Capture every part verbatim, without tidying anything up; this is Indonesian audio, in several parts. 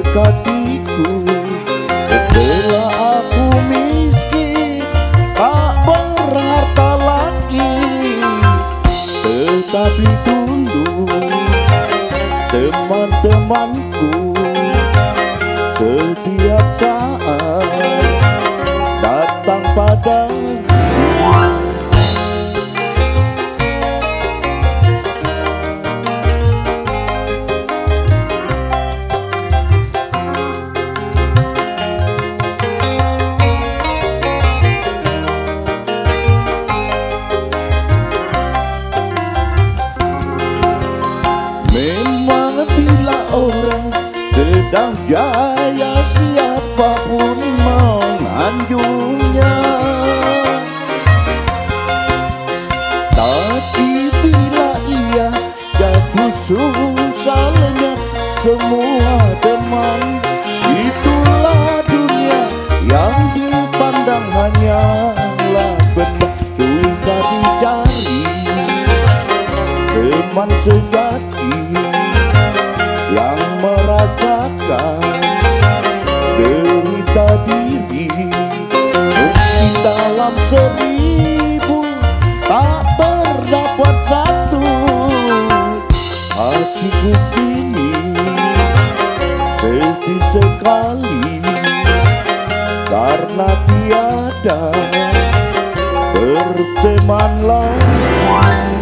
mendekatiku. Setelah aku miskin, tak berharta lagi, tetapi dulu teman-temanku setiap saat datang padaku. Memang bila orang sedang jaya, siapapun menganjurnya. Tapi bila ia jatuh susah lenyap semua teman, itulah dunia yang dipandang hanyalah benda susah dicari. Teman sejati yang merasakan derita diri, mungkin dalam seribu tak terdapat satu. Hatiku kini sedih sekali karena tiada berteman lagi.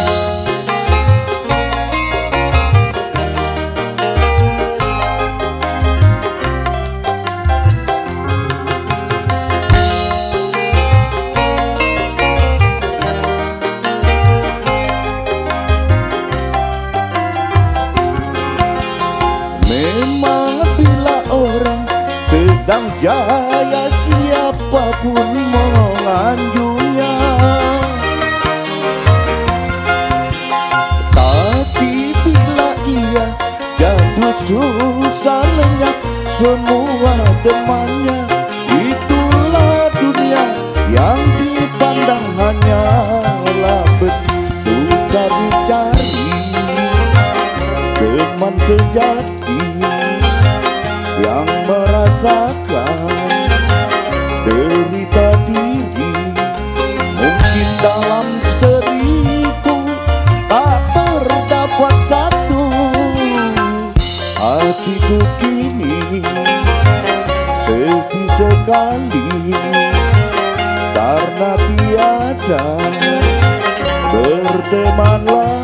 Memang bila orang sedang jaya, siapapun menganjurnya. Tapi bila ia jatuh susah lenyap semua temannya, itulah dunia yang dipandang hanyalah sudah dicari. Teman sejati yang merasakan derita diri, mungkin dalam seribu tak terdapat satu. Hatiku kini sedih sekali karena tiada berteman lagi.